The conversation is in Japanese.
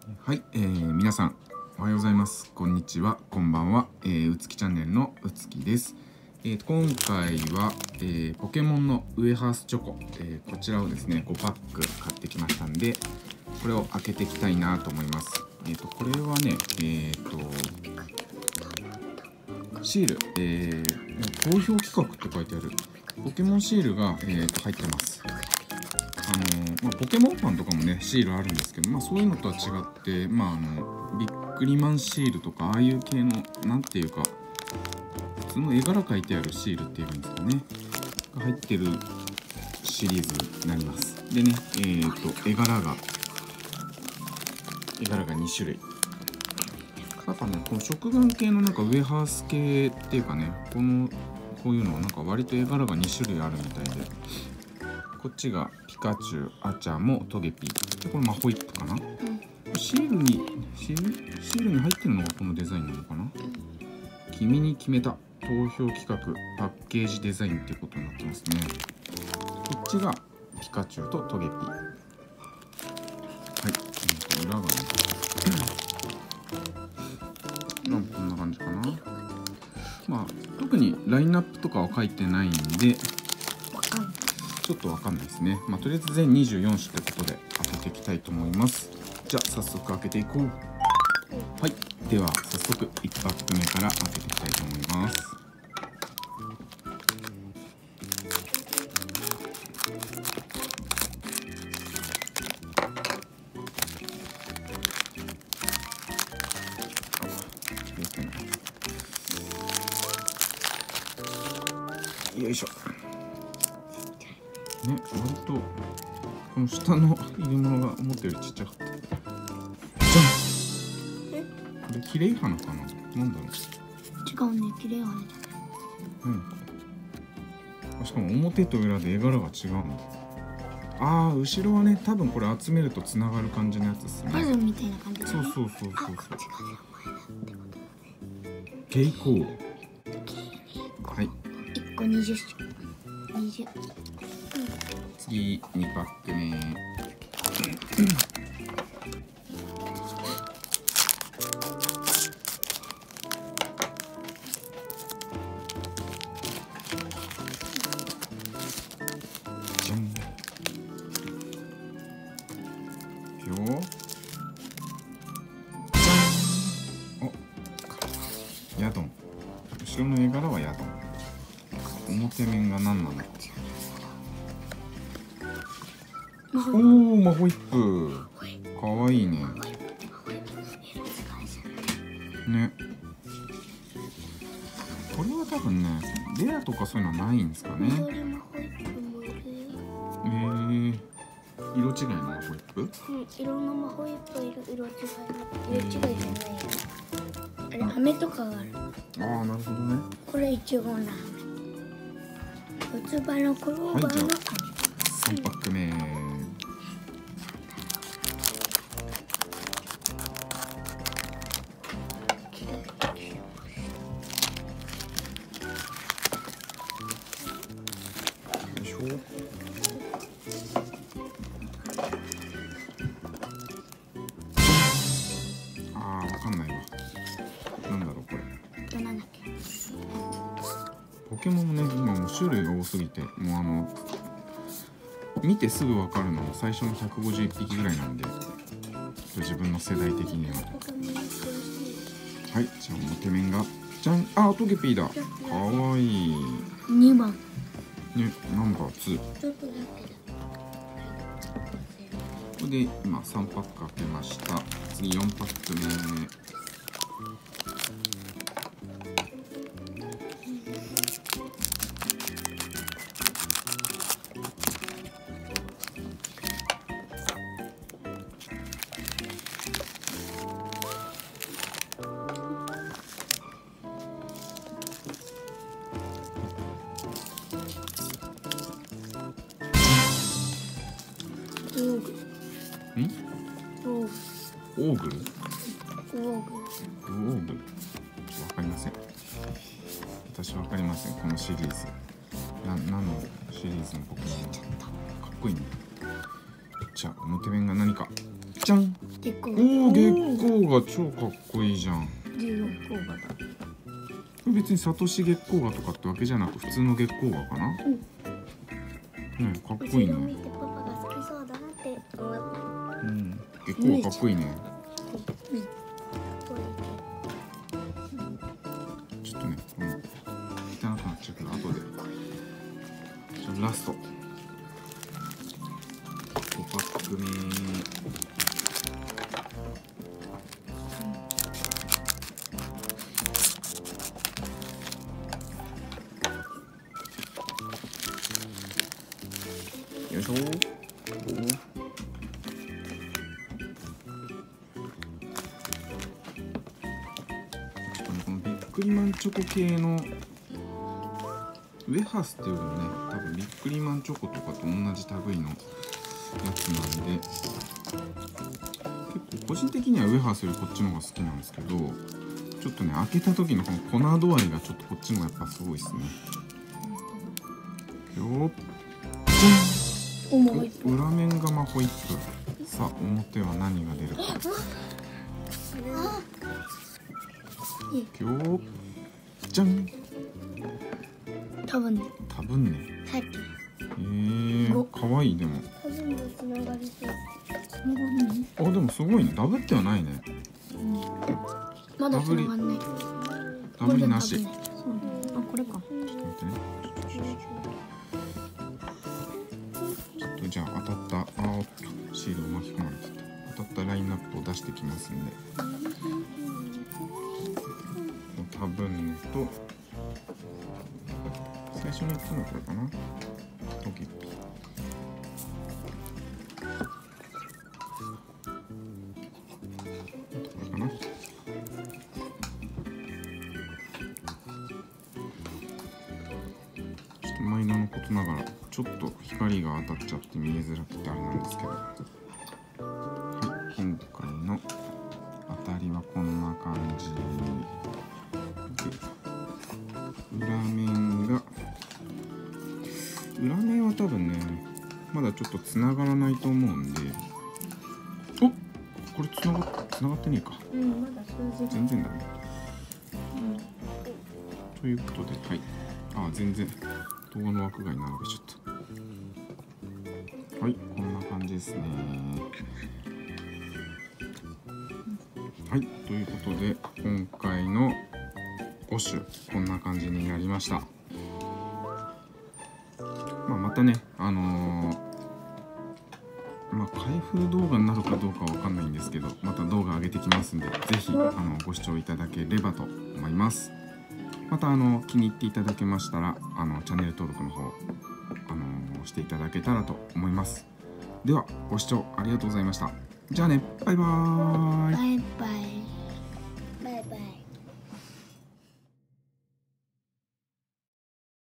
はい、皆さんおはようございます。こんにちは、こんばんは。うつきチャンネルのうつきです。今回は、ポケモンのウエハースチョコ、こちらをですね5パック買ってきましたんで、これを開けていきたいなと思います。これはね、シール、投票企画って書いてあるポケモンシールが、入ってます。ポケモンパンとかもねシールあるんですけど、そういうのとは違って、ビックリマンシールとかああいう系のなんていうか普通の絵柄描いてあるシールっていうんですかねが入ってるシリーズになります。でね、絵柄が2種類。なんかね、この食玩系のなんかウエハース系っていうかね、こういうのはなんか割と絵柄が2種類あるみたいで、こっちがピカチュウ、アチャモ、トゲピーで、これホイップかな、シールに入ってるのがこのデザインなのかな、君に決めた投票企画パッケージデザインってことになってますね。こっちがピカチュウとトゲピー。はい、裏がねこんな感じかな。特にラインナップとかは書いてないんでちょっとわかんないですね。とりあえず全24種ってことで開けていきたいと思います。じゃあ早速開けていこう。はい、では早速1パック目から開けていきたいと思います。よいしょね、割とこの下の入れ物が思ったよりちっちゃかった。じゃん、これキレイ花かな、なんだろう。 違うね、キレイ花じゃない。 しかも表と裏で絵柄が違うの。後ろはね、多分これ集めるとつながる感じのやつですね。 パズルみたいな感じだね。 そう。ケイコー。はい。 1個20種。 次2パック目。じゃん。よ。ヤドン。後ろの絵柄はヤドン。表面が何なの。マホイップ。かわいいね。ね。これは多分ね、レアとかそういうのはないんですかね。色違いのマホイップ？ 色のマホイップいる、色違いじゃないよ。あれ、飴とかがある。 なるほどね。 これイチゴの飴。四つ葉のクローバーの飴。 3パック目。わかんないわ。なんだろうこれ。 なんだっけ。 ポケモンもね、今もう種類が多すぎて、もう見てすぐわかるのは最初の151匹ぐらいなんで、自分の世代的には。はい、じゃあ表面がじゃん。トゲピーだ。かわいい。 2番。 ね、ナンバー2。 ちょっとだけだ。 これで今3パック開けました。次4パック目。オーグル？わかりません。私わかりません。このシリーズ。何のシリーズのポケモン？かっこいいね。じゃあ表面が何か。 じゃん。 月光おお、月光が超かっこいいじゃん。 14個がだ。 別にサトシ月光河とかってわけじゃなく普通の月光河かな。ね、かっこいいね。 後ろ見てパパが好きそうだなって思った。 うん、月光河かっこいいね。ちょっとね、汚くなっちゃうけど後で。じゃあラスト5パック目。よいしょ。このビックリマンチョコ系のウェハースっていうのね、多分ビックリマンチョコとかと同じ類のやつなんで、結構個人的にはウェハースよりこっちの方が好きなんですけど、ちょっとね開けた時のこの粉度合いがちょっとこっちの方がやっぱすごいですね。よっ、 おもいお、裏面がホイップ。さあ表は何が出るか。よっ、じゃん。 多分ね。 多分ね。 さっきかわいい。でも多分つながりそう。 あ、でもすごいね。ダブってはないね。 まだつながんない。 ダブりなし。 そうね。あ、これか。 ちょっと待ってね。ちょっとじゃあ当たったシールを巻き込まれてた。当たったラインナップを出してきますんで。多分ねと最初に言ったのこれかな。トゲピ。これかな。ちょっとマイナーのことながらちょっと光が当たっちゃって見えづらくてあれなんですけど、はい、今回の当たりはこんな感じで、裏面は多分ねまだちょっとつながらないと思うんで、お、これつながってねえか。 うん、まだ数字が。 全然だね。ということで、はい、全然動画の枠外になるけちょっと、はい、こんな感じですね。はい、ということで今回のウォッシュこんな感じになりました。またね開封動画になるかどうかわかんないんですけど、また動画上げてきますんで、ぜひご視聴いただければと思います。また気に入っていただけましたらチャンネル登録の方していただけたらと思います。ではご視聴ありがとうございました。じゃあね、バイバーイ。 バイバイ。